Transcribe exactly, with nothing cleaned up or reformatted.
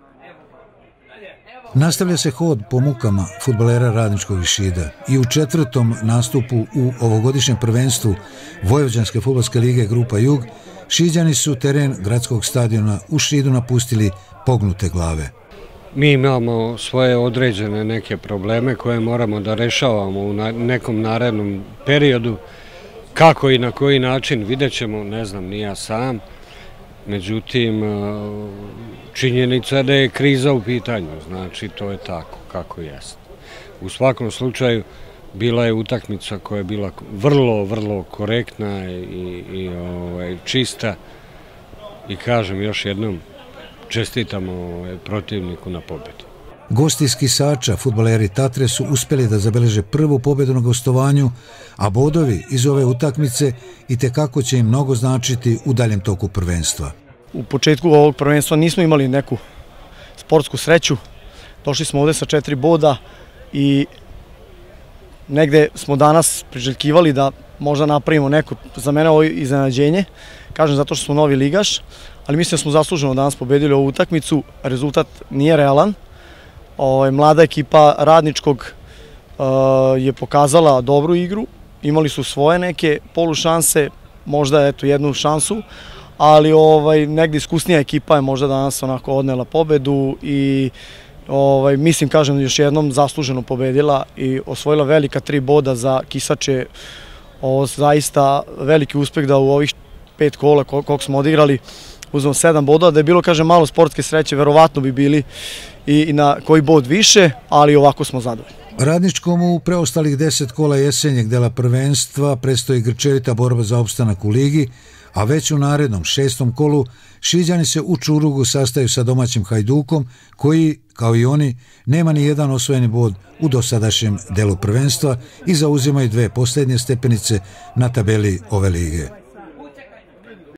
Nastavlja se hod po mukama fudbalera Radničkog iz Šida i u četvrtom nastupu u ovogodišnjem prvenstvu Vojvođanske fudbalske lige Grupa Jug Šiđani su teren gradskog stadiona u Šidu napustili pognute glave. Mi imamo svoje određene neke probleme koje moramo da rešavamo u nekom narednom periodu. Kako i na koji način vidjet ćemo, ne znam, ni ja sam. Međutim, činjenica je da je kriza u pitanju, znači to je tako kako jest. U svakom slučaju bila je utakmica koja je bila vrlo, vrlo korektna i čista i kažem još jednom, čestitamo protivniku na pobedu. Gosti iz Kisača, fudbaleri Tatre, su uspjeli da zabeleže prvu pobedu na gostovanju, a bodovi iz ove utakmice itekako će im mnogo značiti u daljem toku prvenstva. U početku ovog prvenstva nismo imali neku sportsku sreću. Došli smo ovde sa četiri boda i negde smo danas priželjkivali da možda napravimo neko, za mene ovo iznenađenje, kažem zato što smo novi ligaš, ali mislim da smo zasluženo danas pobedili ovu utakmicu, rezultat nije realan. Mlada ekipa Radničkog je pokazala dobru igru, imali su svoje neke polušanse, možda eto jednu šansu, ali negdje iskusnija ekipa je možda danas onako odnela pobedu i mislim, kažem, još jednom zasluženo pobedila i osvojila velika tri boda za Kisače. Ovo zaista veliki uspeh da u ovih pet kola koliko smo odigrali uzmemo sedam bodova, da je bilo, kažem, malo sportske sreće, verovatno bi bili i na koji bod više, ali ovako smo zadovoljni. Radničkom u preostalih deset kola jesenjeg dela prvenstva predstoji grčevita borba za opstanak u ligi, a već u narednom šestom kolu Šiđani se u Čurugu sastaju sa domaćim Hajdukom, koji, kao i oni, nema ni jedan osvojeni bod u dosadašnjem delu prvenstva i zauzimaju dve posljednje stepenice na tabeli ove lige.